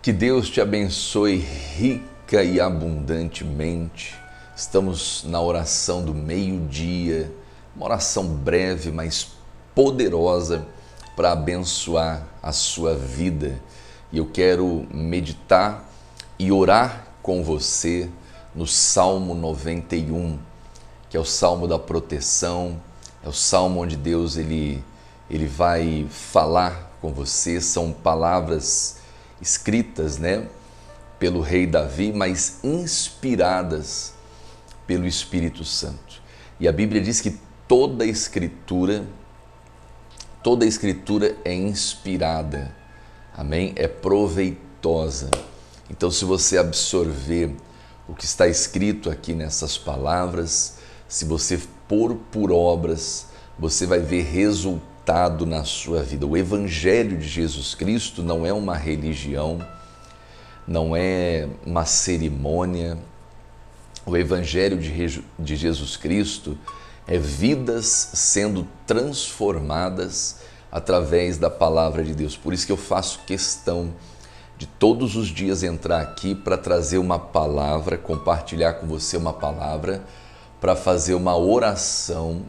Que Deus te abençoe rica e abundantemente. Estamos na oração do meio-dia, uma oração breve, mas poderosa para abençoar a sua vida. E eu quero meditar e orar com você no Salmo 91, que é o Salmo da proteção, é o Salmo onde Deus ele vai falar com você. São palavras escritas, pelo rei Davi, mas inspiradas pelo Espírito Santo. E a Bíblia diz que toda a escritura é inspirada, amém? É proveitosa. Então, se você absorver o que está escrito aqui nessas palavras, se você pôr por obras, você vai ver resultado na sua vida. O Evangelho de Jesus Cristo não é uma religião, não é uma cerimônia. O Evangelho de Jesus Cristo é vidas sendo transformadas através da palavra de Deus. Por isso que eu faço questão de todos os dias entrar aqui para trazer uma palavra, compartilhar com você uma palavra, para fazer uma oração,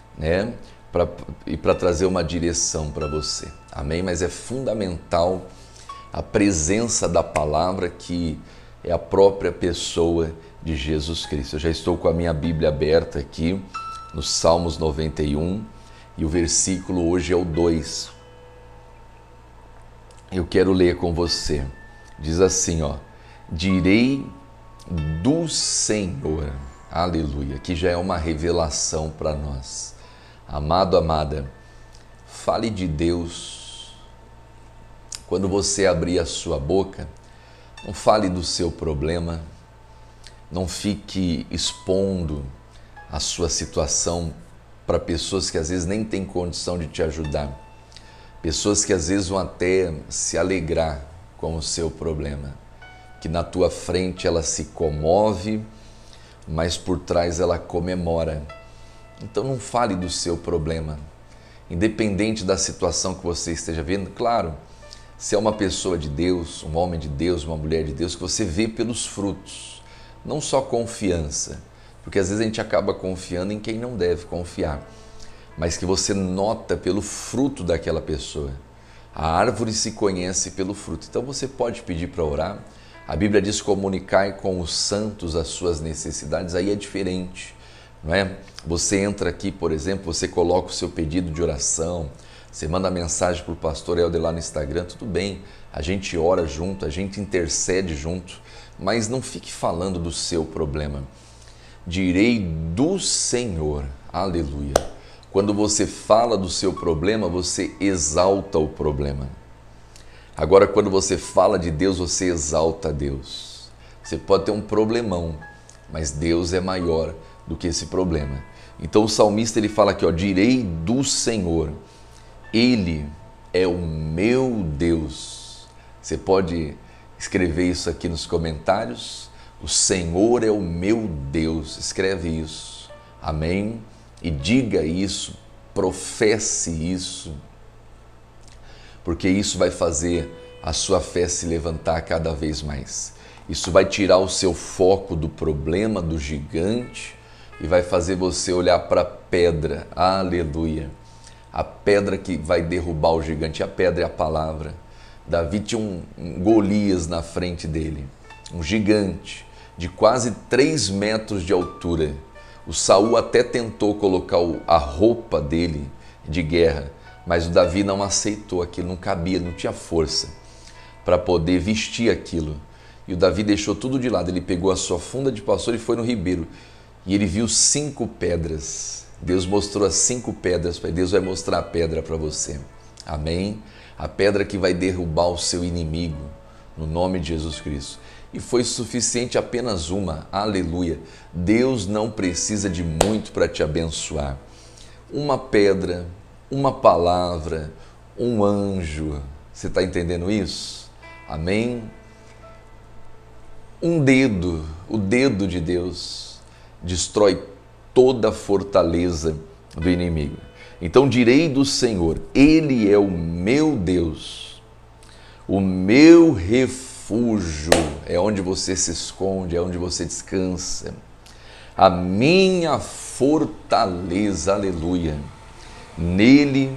e para trazer uma direção para você. Amém? Mas é fundamental a presença da palavra, que é a própria pessoa de Jesus Cristo. Eu já estou com a minha Bíblia aberta aqui no Salmos 91 e o versículo hoje é o 2. Eu quero ler com você. Diz assim, direi do Senhor. Aleluia. Que já é uma revelação para nós. Amado, amada, fale de Deus. Quando você abrir a sua boca, não fale do seu problema, não fique expondo a sua situação para pessoas que às vezes nem têm condição de te ajudar, pessoas que às vezes vão até se alegrar com o seu problema, que na tua frente ela se comove, mas por trás ela comemora. Então não fale do seu problema, independente da situação que você esteja vendo. Claro, se é uma pessoa de Deus, um homem de Deus, uma mulher de Deus, que você vê pelos frutos, não só confiança, porque às vezes a gente acaba confiando em quem não deve confiar, mas que você nota pelo fruto daquela pessoa. A árvore se conhece pelo fruto. Então você pode pedir para orar. A Bíblia diz: comunicai com os santos as suas necessidades. Aí é diferente, não é? Você entra aqui, por exemplo, você coloca o seu pedido de oração, você manda mensagem para o pastor Helder lá no Instagram, tudo bem, a gente ora junto, a gente intercede junto, mas não fique falando do seu problema. Direi do Senhor, aleluia. Quando você fala do seu problema, você exalta o problema. Agora, quando você fala de Deus, você exalta Deus. Você pode ter um problemão, mas Deus é maior do que esse problema. Então o salmista ele fala aqui, direi do Senhor, Ele é o meu Deus. Você pode escrever isso aqui nos comentários. O Senhor é o meu Deus. Escreve isso. Amém? E diga isso, professe isso, porque isso vai fazer a sua fé se levantar cada vez mais. Isso vai tirar o seu foco do problema, do gigante, e vai fazer você olhar para a pedra. Aleluia! A pedra que vai derrubar o gigante. A pedra é a palavra. Davi tinha um Golias na frente dele, um gigante de quase 3 metros de altura. O Saul até tentou colocar a roupa dele de guerra, mas o Davi não aceitou aquilo, não cabia, não tinha força para poder vestir aquilo. E o Davi deixou tudo de lado, ele pegou a sua funda de pastor e foi no ribeiro. E ele viu 5 pedras. Deus mostrou as 5 pedras, Deus vai mostrar a pedra para você. Amém? A pedra que vai derrubar o seu inimigo, no nome de Jesus Cristo. E foi suficiente apenas uma, aleluia. Deus não precisa de muito para te abençoar. Uma pedra, uma palavra, um anjo. Você está entendendo isso? Amém? Um dedo, o dedo de Deus, destrói toda a fortaleza do inimigo. Então direi do Senhor, Ele é o meu Deus, o meu refúgio refúgio, é onde você se esconde, é onde você descansa. A minha fortaleza, aleluia. Nele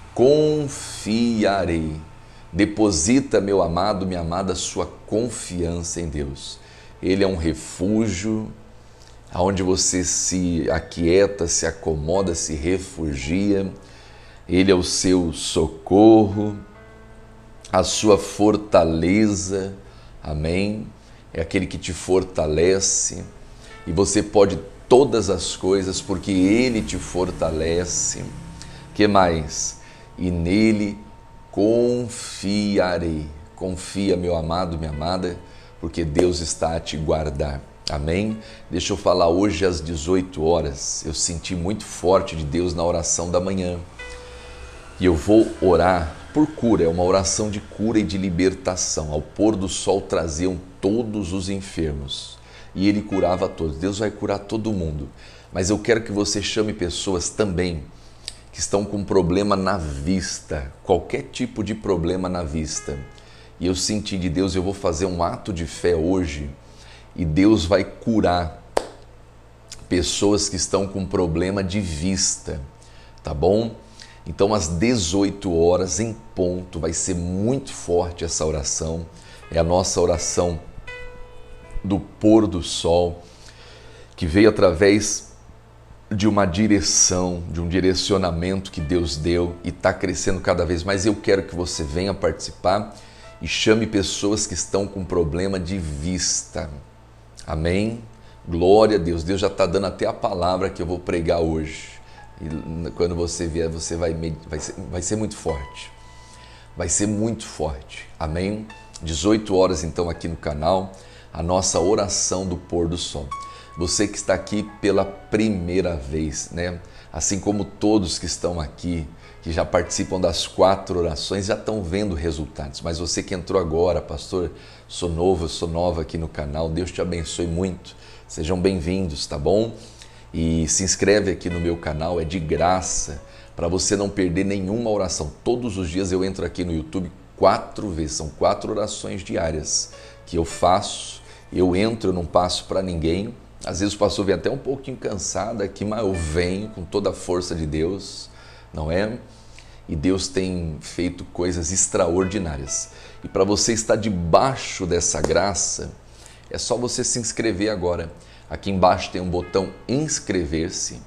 confiarei. Deposita, meu amado, minha amada, sua confiança em Deus. Ele é um refúgio, onde você se aquieta, se acomoda, se refugia. Ele é o seu socorro, a sua fortaleza, amém? É aquele que te fortalece e você pode todas as coisas porque Ele te fortalece. Que mais? E nele confiarei. Confia, meu amado, minha amada, porque Deus está a te guardar. Amém? Deixa eu falar hoje às 18 horas. Eu senti muito forte de Deus na oração da manhã. E eu vou orar por cura, é uma oração de cura e de libertação. Ao pôr do sol traziam todos os enfermos e Ele curava todos. Deus vai curar todo mundo, mas eu quero que você chame pessoas também que estão com problema na vista, qualquer tipo de problema na vista. E eu senti de Deus, eu vou fazer um ato de fé hoje e Deus vai curar pessoas que estão com problema de vista, tá bom? Então, às 18 horas em ponto, vai ser muito forte essa oração. É a nossa oração do pôr do sol, que veio através de uma direção, de um direcionamento que Deus deu e está crescendo cada vez mais. Eu quero que você venha participar e chame pessoas que estão com problema de vista. Amém? Glória a Deus. Deus já está dando até a palavra que eu vou pregar hoje. E quando você vier, você vai ser muito forte. Vai ser muito forte. Amém? 18 horas então aqui no canal, a nossa oração do pôr do sol. Você que está aqui pela primeira vez, né? Assim como todos que estão aqui, que já participam das 4 orações, já estão vendo resultados. Mas você que entrou agora, pastor, sou novo, eu sou nova aqui no canal, Deus te abençoe muito. Sejam bem-vindos, tá bom? E se inscreve aqui no meu canal, é de graça, para você não perder nenhuma oração. Todos os dias eu entro aqui no YouTube 4 vezes, são 4 orações diárias que eu faço. Eu entro, eu não passo para ninguém. Às vezes o pastor vem até um pouquinho cansado aqui, mas eu venho com toda a força de Deus, não é? E Deus tem feito coisas extraordinárias. E para você estar debaixo dessa graça, é só você se inscrever agora. Aqui embaixo tem um botão inscrever-se,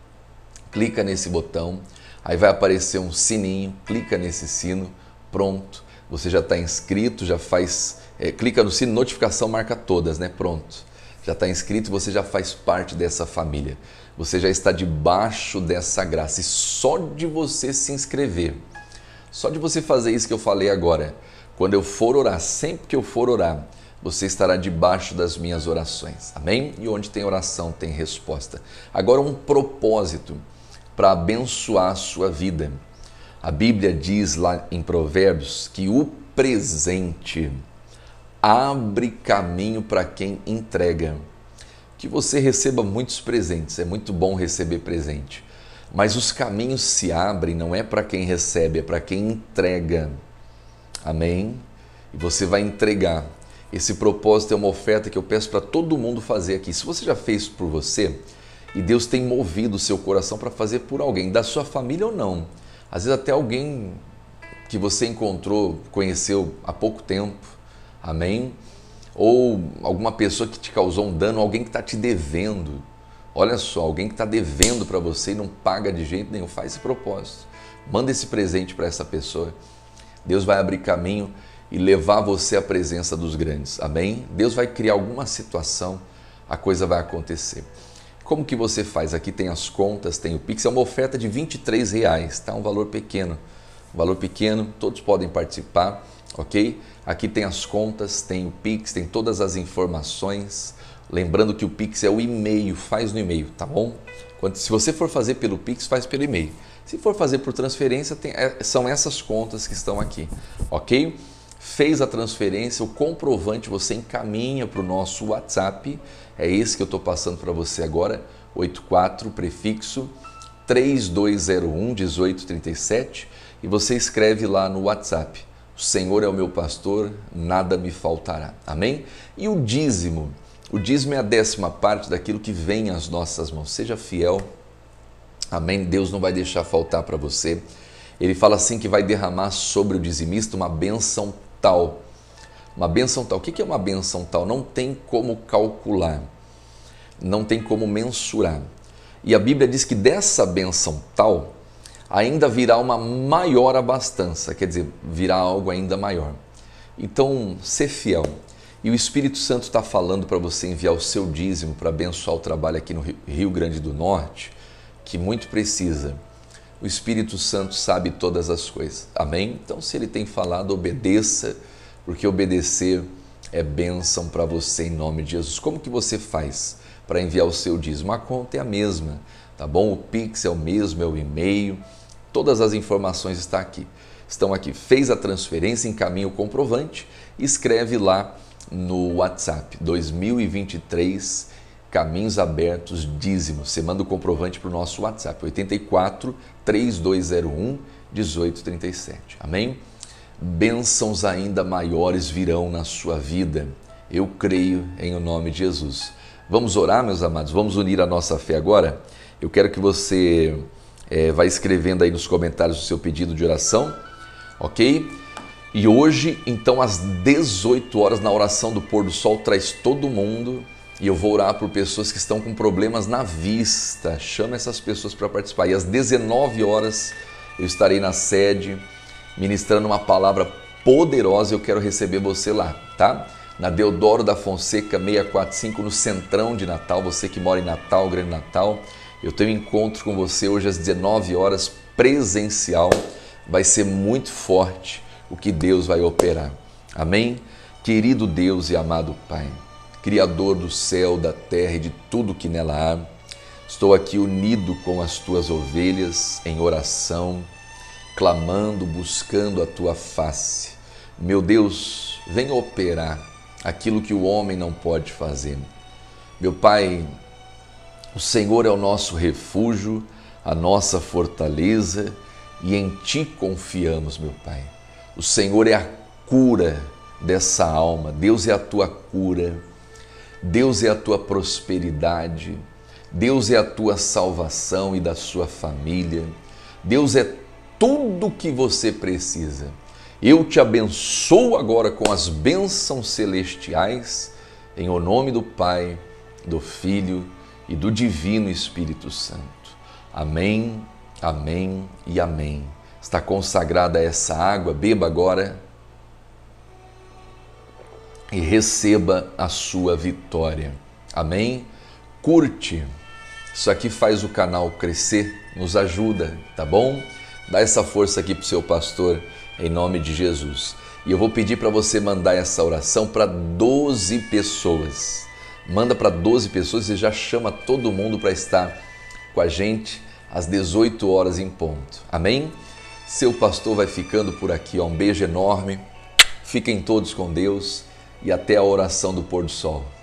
clica nesse botão, aí vai aparecer um sininho, clica nesse sino, pronto, você já está inscrito, já faz, clica no sino, notificação marca todas, né? Pronto, já está inscrito, você já faz parte dessa família, você já está debaixo dessa graça e só de você se inscrever, só de você fazer isso que eu falei agora, quando eu for orar, sempre que eu for orar, você estará debaixo das minhas orações, amém? E onde tem oração, tem resposta. Agora um propósito para abençoar a sua vida. A Bíblia diz lá em Provérbios que o presente abre caminho para quem entrega. Que você receba muitos presentes, é muito bom receber presente. Mas os caminhos se abrem, não é para quem recebe, é para quem entrega. Amém? E você vai entregar. Esse propósito é uma oferta que eu peço para todo mundo fazer aqui. Se você já fez por você e Deus tem movido o seu coração para fazer por alguém, da sua família ou não, às vezes até alguém que você encontrou, conheceu há pouco tempo, amém? Ou alguma pessoa que te causou um dano, alguém que está te devendo. Olha só, alguém que está devendo para você e não paga de jeito nenhum, faz esse propósito. Manda esse presente para essa pessoa. Deus vai abrir caminho e levar você à presença dos grandes, amém? Deus vai criar alguma situação, a coisa vai acontecer. Como que você faz? Aqui tem as contas, tem o Pix, é uma oferta de R$23, tá? Um valor pequeno, todos podem participar, ok? Aqui tem as contas, tem o Pix, tem todas as informações, lembrando que o Pix é o e-mail, faz no e-mail, tá bom? Se você for fazer pelo Pix, faz pelo e-mail. Se for fazer por transferência, são essas contas que estão aqui, ok? Fez a transferência, o comprovante você encaminha para o nosso WhatsApp, é esse que eu estou passando para você agora, 84, prefixo 3201 1837, e você escreve lá no WhatsApp, O Senhor é o meu pastor, nada me faltará. Amém? E o dízimo é a 10ª parte daquilo que vem às nossas mãos. Seja fiel. Amém? Deus não vai deixar faltar para você. Ele fala assim que vai derramar sobre o dizimista uma bênção tal. Uma bênção tal. O que é uma bênção tal? Não tem como calcular. Não tem como mensurar. E a Bíblia diz que dessa bênção tal, ainda virá uma maior abastança, quer dizer, virá algo ainda maior. Então, ser fiel. E o Espírito Santo está falando para você enviar o seu dízimo para abençoar o trabalho aqui no Rio Grande do Norte, que muito precisa. O Espírito Santo sabe todas as coisas. Amém? Então, se ele tem falado, obedeça, porque obedecer é bênção para você em nome de Jesus. Como que você faz para enviar o seu dízimo? A conta é a mesma, tá bom? O Pix é o mesmo, é o e-mail, todas as informações estão aqui. Fez a transferência, encaminha o comprovante, escreve lá no WhatsApp, 2023, Caminhos Abertos, dízimo. Você manda o comprovante para o nosso WhatsApp, 84 3201 1837. Amém? Bênçãos ainda maiores virão na sua vida. Eu creio em o nome de Jesus. Vamos orar, meus amados? Vamos unir a nossa fé agora? Eu quero que você vá escrevendo aí nos comentários o seu pedido de oração, ok? E hoje, então, às 18 horas, na oração do pôr do sol, traz todo mundo e eu vou orar por pessoas que estão com problemas na vista. Chama essas pessoas para participar. E às 19 horas eu estarei na sede ministrando uma palavra poderosa. Eu quero receber você lá, tá? Na Deodoro da Fonseca 645, no Centrão de Natal. Você que mora em Natal, Grande Natal, eu tenho um encontro com você hoje às 19 horas, presencial. Vai ser muito forte o que Deus vai operar. Amém? Querido Deus e amado Pai, Criador do céu, da terra e de tudo que nela há, estou aqui unido com as tuas ovelhas em oração, clamando, buscando a tua face. Meu Deus, venha operar aquilo que o homem não pode fazer. Meu Pai, o Senhor é o nosso refúgio, a nossa fortaleza, e em Ti confiamos, meu Pai. O Senhor é a cura dessa alma. Deus é a tua cura. Deus é a tua prosperidade. Deus é a tua salvação e da sua família. Deus é tudo o que você precisa. Eu te abençoo agora com as bênçãos celestiais, em o nome do Pai, do Filho e do Divino Espírito Santo. Amém, amém e amém. Está consagrada essa água, beba agora e receba a sua vitória. Amém? Curte, isso aqui faz o canal crescer, nos ajuda, tá bom? Dá essa força aqui para o seu pastor, em nome de Jesus. E eu vou pedir para você mandar essa oração para 12 pessoas. Manda para 12 pessoas e já chama todo mundo para estar com a gente às 18 horas em ponto. Amém? Seu pastor vai ficando por aqui. Um beijo enorme. Fiquem todos com Deus e até a oração do pôr do sol.